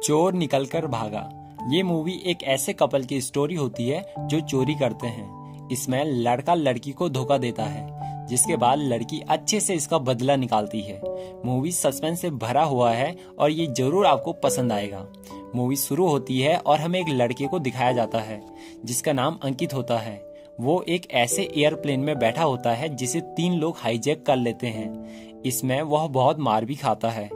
चोर निकलकर भागा। ये मूवी एक ऐसे कपल की स्टोरी होती है जो चोरी करते हैं। इसमें लड़का लड़की को धोखा देता है, जिसके बाद लड़की अच्छे से इसका बदला निकालती है। मूवी सस्पेंस से भरा हुआ है और ये जरूर आपको पसंद आएगा। मूवी शुरू होती है और हमें एक लड़के को दिखाया जाता है जिसका नाम अंकित होता है। वो एक ऐसे एयरप्लेन में बैठा होता है जिसे 3 लोग हाईजैक कर लेते हैं। इसमें वह बहुत मार भी खाता है।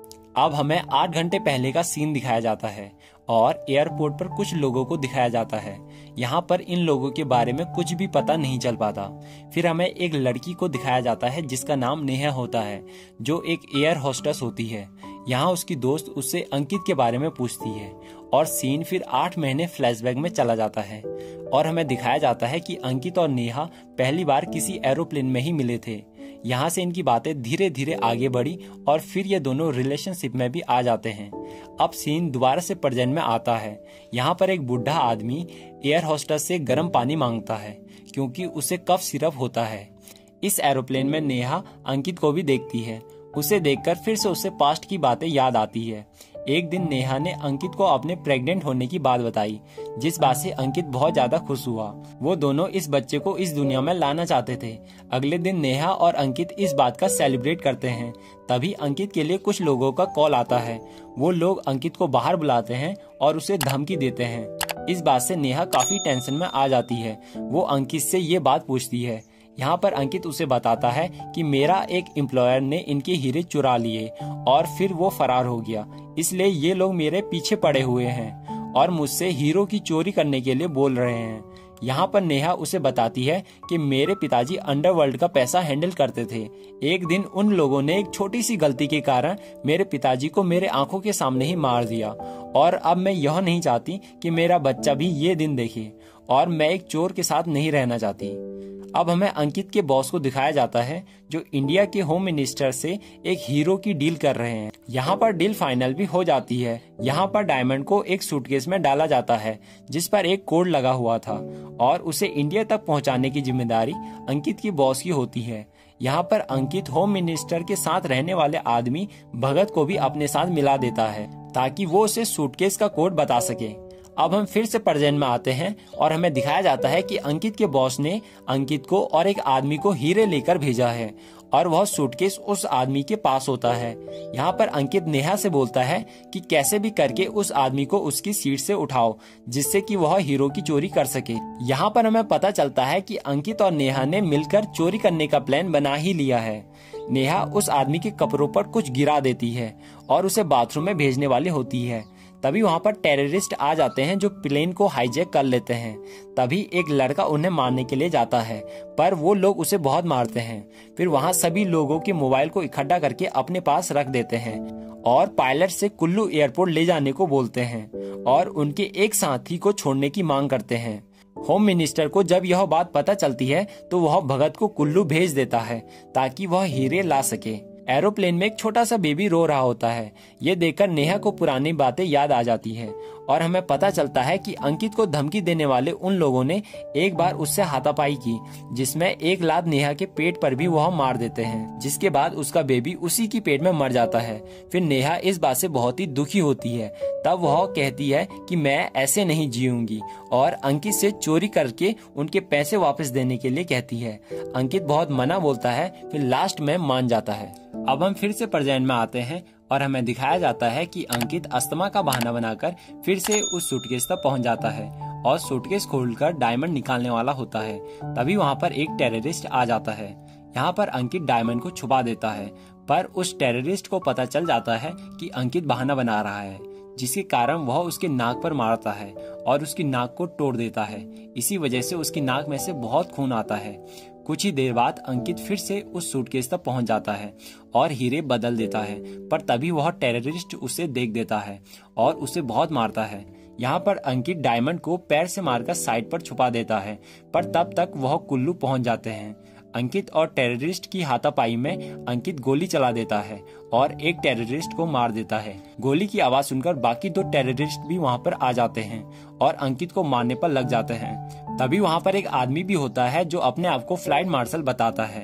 अब हमें 8 घंटे पहले का सीन दिखाया जाता है और एयरपोर्ट पर कुछ लोगों को दिखाया जाता है। यहाँ पर इन लोगों के बारे में कुछ भी पता नहीं चल पाता। फिर हमें एक लड़की को दिखाया जाता है जिसका नाम नेहा होता है, जो एक एयर होस्टेस होती है। यहाँ उसकी दोस्त उससे अंकित के बारे में पूछती है और सीन फिर 8 महीने फ्लैशबैक में चला जाता है और हमें दिखाया जाता है कि अंकित और नेहा पहली बार किसी एरोप्लेन में ही मिले थे। यहाँ से इनकी बातें धीरे धीरे आगे बढ़ी और फिर ये दोनों रिलेशनशिप में भी आ जाते हैं। अब सीन दोबारा से प्रेजेंट में आता है। यहाँ पर एक बुढ़ा आदमी एयर होस्टेस से गर्म पानी मांगता है क्योंकि उसे कफ सिरप होता है। इस एरोप्लेन में नेहा अंकित को भी देखती है। उसे देखकर फिर से उसे पास्ट की बातें याद आती है। एक दिन नेहा ने अंकित को अपने प्रेग्नेंट होने की बात बताई, जिस बात से अंकित बहुत ज्यादा खुश हुआ। वो दोनों इस बच्चे को इस दुनिया में लाना चाहते थे। अगले दिन नेहा और अंकित इस बात का सेलिब्रेट करते हैं। तभी अंकित के लिए कुछ लोगों का कॉल आता है। वो लोग अंकित को बाहर बुलाते हैं और उसे धमकी देते हैं। इस बात से नेहा काफी टेंशन में आ जाती है। वो अंकित से ये बात पूछती है। यहाँ पर अंकित उसे बताता है कि मेरा एक एम्प्लॉयर ने इनके हीरे चुरा लिए और फिर वो फरार हो गया, इसलिए ये लोग मेरे पीछे पड़े हुए हैं और मुझसे हीरो की चोरी करने के लिए बोल रहे हैं। यहाँ पर नेहा उसे बताती है कि मेरे पिताजी अंडरवर्ल्ड का पैसा हैंडल करते थे। एक दिन उन लोगों ने एक छोटी सी गलती के कारण मेरे पिताजी को मेरे आंखों के सामने ही मार दिया और अब मैं यह नहीं चाहती कि मेरा बच्चा भी ये दिन देखे और मैं एक चोर के साथ नहीं रहना चाहती। अब हमें अंकित के बॉस को दिखाया जाता है जो इंडिया के होम मिनिस्टर से एक हीरो की डील कर रहे हैं। यहाँ पर डील फाइनल भी हो जाती है। यहाँ पर डायमंड को एक सूटकेस में डाला जाता है जिस पर एक कोड लगा हुआ था और उसे इंडिया तक पहुँचाने की जिम्मेदारी अंकित की बॉस की होती है। यहाँ पर अंकित होम मिनिस्टर के साथ रहने वाले आदमी भगत को भी अपने साथ मिला देता है ताकि वो उसे सूटकेस का कोड बता सके। अब हम फिर से प्रेजेंट में आते हैं और हमें दिखाया जाता है कि अंकित के बॉस ने अंकित को और एक आदमी को हीरे लेकर भेजा है और वह सूटकेस उस आदमी के पास होता है। यहाँ पर अंकित नेहा से बोलता है कि कैसे भी करके उस आदमी को उसकी सीट से उठाओ जिससे कि वह हीरो की चोरी कर सके। यहाँ पर हमें पता चलता है कि अंकित और नेहा ने मिलकर चोरी करने का प्लान बना ही लिया है। नेहा उस आदमी के कपड़ों पर कुछ गिरा देती है और उसे बाथरूम में भेजने वाली होती है। तभी वहाँ पर टेररिस्ट आ जाते हैं जो प्लेन को हाईजैक कर लेते हैं। तभी एक लड़का उन्हें मारने के लिए जाता है पर वो लोग उसे बहुत मारते हैं। फिर वहाँ सभी लोगों के मोबाइल को इकट्ठा करके अपने पास रख देते हैं और पायलट से कुल्लू एयरपोर्ट ले जाने को बोलते हैं और उनके एक साथी को छोड़ने की मांग करते हैं। होम मिनिस्टर को जब यह बात पता चलती है तो वह भगत को कुल्लू भेज देता है ताकि वह हीरे ला सके। एरोप्लेन में एक छोटा सा बेबी रो रहा होता है। ये देखकर नेहा को पुरानी बातें याद आ जाती है और हमें पता चलता है कि अंकित को धमकी देने वाले उन लोगों ने एक बार उससे हाथापाई की जिसमें एक लात नेहा के पेट पर भी वह मार देते हैं, जिसके बाद उसका बेबी उसी की पेट में मर जाता है। फिर नेहा इस बात से बहुत ही दुखी होती है। तब वह कहती है कि मैं ऐसे नहीं जीऊंगी और अंकित से चोरी करके उनके पैसे वापस देने के लिए कहती है। अंकित बहुत मना बोलता है, फिर लास्ट में मान जाता है। अब हम फिर से प्रेजेंट में आते हैं और हमें दिखाया जाता है कि अंकित अस्थमा का बहाना बनाकर फिर से उस सूटकेस तक पहुंच जाता है और सूटकेस खोलकर डायमंड निकालने वाला होता है। तभी वहां पर एक टेररिस्ट आ जाता है। यहाँ पर अंकित डायमंड को छुपा देता है पर उस टेररिस्ट को पता चल जाता है कि अंकित बहाना बना रहा है, जिसके कारण वह उसके नाक पर मारता है और उसकी नाक को तोड़ देता है। इसी वजह से उसकी नाक में से बहुत खून आता है। कुछ ही देर बाद अंकित फिर से उस सूटकेस तक पहुंच जाता है और हीरे बदल देता है पर तभी वह टेररिस्ट उसे देख देता है और उसे बहुत मारता है। यहाँ पर अंकित डायमंड को पैर से मारकर साइड पर छुपा देता है पर तब तक वह कुल्लू पहुंच जाते हैं। अंकित और टेररिस्ट की हाथापाई में अंकित गोली चला देता है और एक टेररिस्ट को मार देता है। गोली की आवाज सुनकर बाकी 2 टेररिस्ट भी वहां पर आ जाते हैं और अंकित को मारने पर लग जाते हैं। तभी वहां पर एक आदमी भी होता है जो अपने आप को फ्लाइट मार्शल बताता है।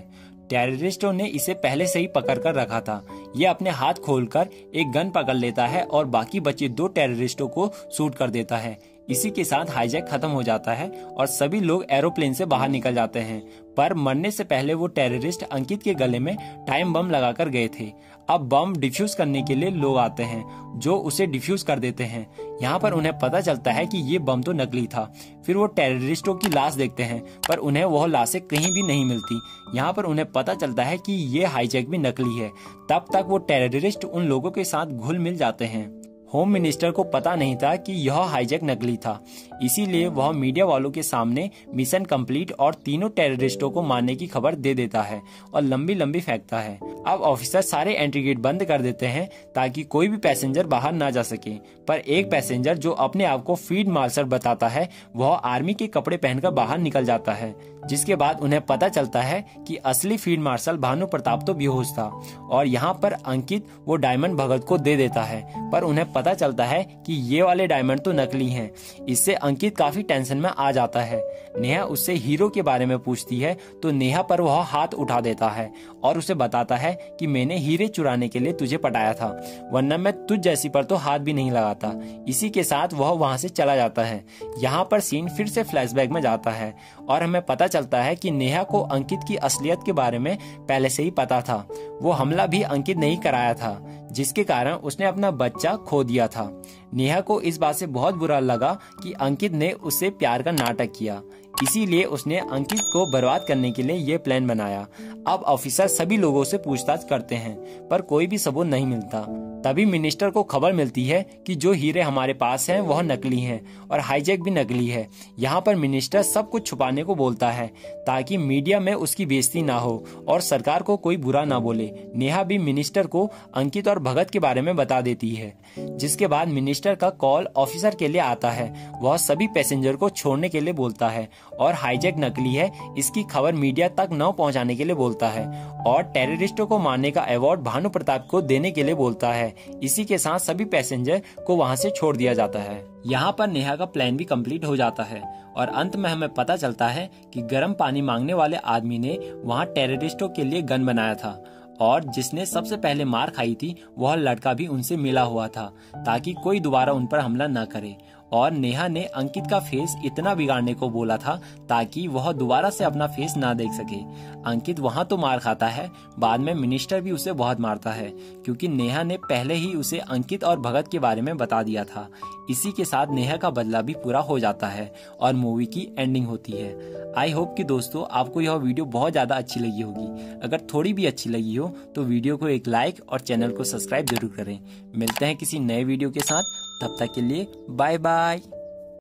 टेररिस्टों ने इसे पहले से ही पकड़ कर रखा था। ये अपने हाथ खोलकर एक गन पकड़ लेता है और बाकी बचे 2 टेररिस्टों को शूट कर देता है। इसी के साथ हाईजैक खत्म हो जाता है और सभी लोग एरोप्लेन से बाहर निकल जाते हैं। पर मरने से पहले वो टेररिस्ट अंकित के गले में टाइम बम लगाकर गए थे। अब बम डिफ्यूज करने के लिए लोग आते हैं जो उसे डिफ्यूज कर देते हैं। यहाँ पर उन्हें पता चलता है कि ये बम तो नकली था। फिर वो टेररिस्टों की लाश देखते हैं पर उन्हें वह लाशें कहीं भी नहीं मिलती। यहाँ पर उन्हें पता चलता है कि ये हाईजैक भी नकली है। तब तक वो टेररिस्ट उन लोगों के साथ घुल मिल जाते हैं। होम मिनिस्टर को पता नहीं था कि यह हाईजैक नकली था, इसीलिए वह मीडिया वालों के सामने मिशन कंप्लीट और तीनों टेररिस्टों को मारने की खबर दे देता है और लंबी लंबी फेंकता है। अब ऑफिसर सारे एंट्री गेट बंद कर देते हैं ताकि कोई भी पैसेंजर बाहर ना जा सके। पर एक पैसेंजर जो अपने आप को फील्ड मार्शल बताता है वह आर्मी के कपड़े पहनकर बाहर निकल जाता है, जिसके बाद उन्हें पता चलता है कि असली फील्ड मार्शल भानु प्रताप तो बेहोश था। और यहाँ पर अंकित वो डायमंड भगत को दे देता है, पर उन्हें पता चलता है कि ये वाले डायमंड तो नकली हैं। इससे अंकित काफी टेंशन में आ जाता है। नेहा उससे हीरो के बारे में पूछती है तो नेहा पर वह हाथ उठा देता है और उसे बताता है कि मैंने हीरे चुराने के लिए तुझे पटाया था, वरना मैं तुझ जैसी पर तो हाथ भी नहीं लगाता। इसी के साथ वह वहां से चला जाता है। यहाँ पर सीन फिर से फ्लैशबैक में जाता है और हमें पता चलता है कि नेहा को अंकित की असलियत के बारे में पहले से ही पता था। वो हमला भी अंकित ने ही कराया था, जिसके कारण उसने अपना बच्चा खो दिया था। नेहा को इस बात से बहुत बुरा लगा कि अंकित ने उससे प्यार का नाटक किया, इसीलिए उसने अंकित को बर्बाद करने के लिए ये प्लान बनाया। अब ऑफिसर सभी लोगों से पूछताछ करते हैं पर कोई भी सबूत नहीं मिलता। तभी मिनिस्टर को खबर मिलती है कि जो हीरे हमारे पास हैं वह नकली हैं और हाईजैक भी नकली है। यहाँ पर मिनिस्टर सब कुछ छुपाने को बोलता है ताकि मीडिया में उसकी बेइज्जती ना हो और सरकार को कोई बुरा ना बोले। नेहा भी मिनिस्टर को अंकित और भगत के बारे में बता देती है, जिसके बाद मिनिस्टर का कॉल ऑफिसर के लिए आता है। वह सभी पैसेंजर को छोड़ने के लिए बोलता है और हाईजैक नकली है इसकी खबर मीडिया तक न पहुंचाने के लिए बोलता है और टेररिस्टों को मारने का अवार्ड भानु प्रताप को देने के लिए बोलता है। इसी के साथ सभी पैसेंजर को वहां से छोड़ दिया जाता है। यहाँ पर नेहा का प्लान भी कंप्लीट हो जाता है और अंत में हमें पता चलता है कि गर्म पानी मांगने वाले आदमी ने वहाँ टेररिस्टों के लिए गन बनाया था और जिसने सबसे पहले मार खाई थी वह लड़का भी उनसे मिला हुआ था ताकि कोई दोबारा उन पर हमला न करे। और नेहा ने अंकित का फेस इतना बिगाड़ने को बोला था ताकि वह दोबारा से अपना फेस ना देख सके। अंकित वहां तो मार खाता है, बाद में मिनिस्टर भी उसे बहुत मारता है क्योंकि नेहा ने पहले ही उसे अंकित और भगत के बारे में बता दिया था। इसी के साथ नेहा का बदला भी पूरा हो जाता है और मूवी की एंडिंग होती है। आई होप कि दोस्तों आपको यह वीडियो बहुत ज्यादा अच्छी लगी होगी। अगर थोड़ी भी अच्छी लगी हो तो वीडियो को एक लाइक और चैनल को सब्सक्राइब जरूर करें। मिलते हैं किसी नए वीडियो के साथ, तब तक के लिए बाय बाय।